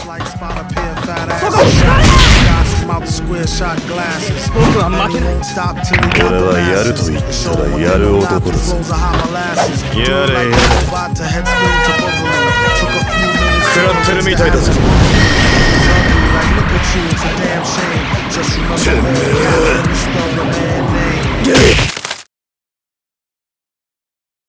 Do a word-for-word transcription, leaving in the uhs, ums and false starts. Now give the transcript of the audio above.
僕は負けない。 俺はやると言ったらやる男だぞ。やれやれ。食らってるみたいだぞ。てめえ